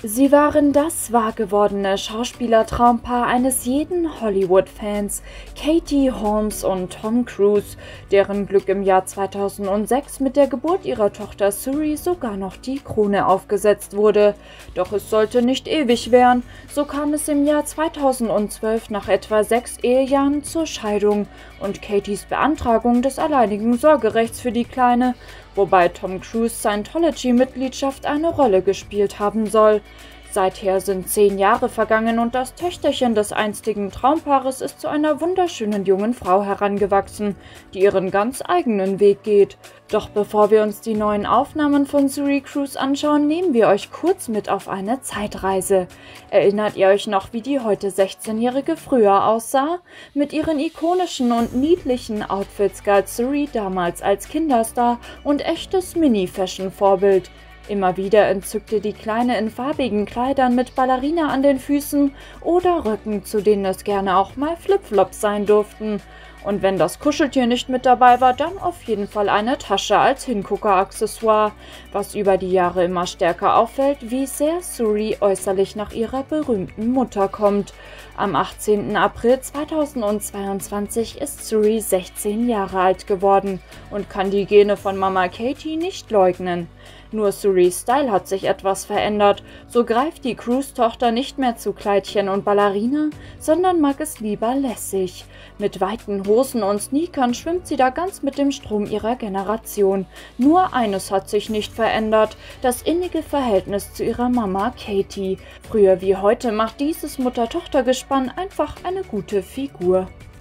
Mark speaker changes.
Speaker 1: Sie waren das wahr gewordene Schauspielertraumpaar eines jeden Hollywood-Fans, Katie Holmes und Tom Cruise, deren Glück im Jahr 2006 mit der Geburt ihrer Tochter Suri sogar noch die Krone aufgesetzt wurde. Doch es sollte nicht ewig währen, so kam es im Jahr 2012 nach etwa 6 Ehejahren zur Scheidung und Katies Beantragung des alleinigen Sorgerechts für die Kleine, wobei Tom Cruise Scientology-Mitgliedschaft eine Rolle gespielt haben soll. Seither sind 10 Jahre vergangen und das Töchterchen des einstigen Traumpaares ist zu einer wunderschönen jungen Frau herangewachsen, die ihren ganz eigenen Weg geht. Doch bevor wir uns die neuen Aufnahmen von Suri Cruise anschauen, nehmen wir euch kurz mit auf eine Zeitreise. Erinnert ihr euch noch, wie die heute 16-Jährige früher aussah? Mit ihren ikonischen und niedlichen Outfits galt Suri damals als Kinderstar und echtes Mini-Fashion-Vorbild. Immer wieder entzückte die Kleine in farbigen Kleidern mit Ballerina an den Füßen oder Röcken, zu denen es gerne auch mal Flipflops sein durften. Und wenn das Kuscheltier nicht mit dabei war, dann auf jeden Fall eine Tasche als Hingucker-Accessoire. Was über die Jahre immer stärker auffällt, wie sehr Suri äußerlich nach ihrer berühmten Mutter kommt. Am 18. April 2022 ist Suri 16 Jahre alt geworden und kann die Gene von Mama Katie nicht leugnen. Nur Suris Style hat sich etwas verändert, so greift die Cruise-Tochter nicht mehr zu Kleidchen und Ballerina, sondern mag es lieber lässig. Mit weiten Hosen und Sneakern schwimmt sie da ganz mit dem Strom ihrer Generation. Nur eines hat sich nicht verändert, das innige Verhältnis zu ihrer Mama Katie. Früher wie heute macht dieses Mutter-Tochter-Gespann einfach eine gute Figur.